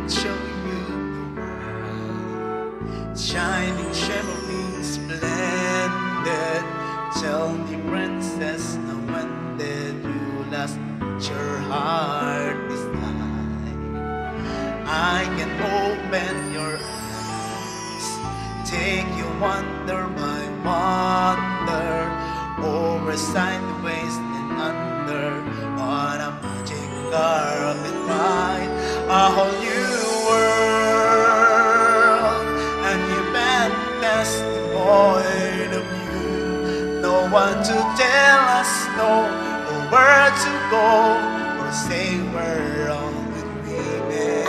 show you the world, shining, shimmering, splendid. Tell me, princess, now when did you last let your heart decide? I can open your eyes, take you wonder by wonder, over sideways and under, on a magic carpet ride, a whole new world, and you fantastic void of you. No one to tell us no, or where to go, or say we're wrong with women.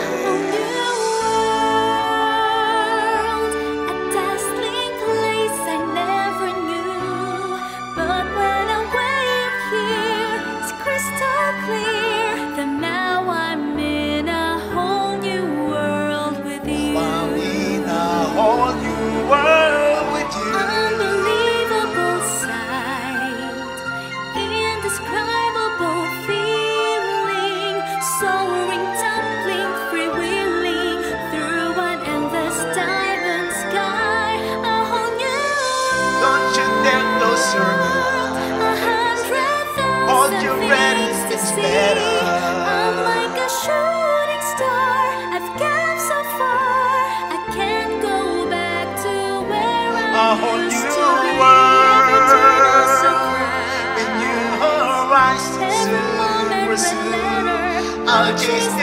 Hold your breath, it's better. I'm like a shooting star, I've come so far, I can't go back to where I used to be. In your horizon, every moment, red letter, I'll chase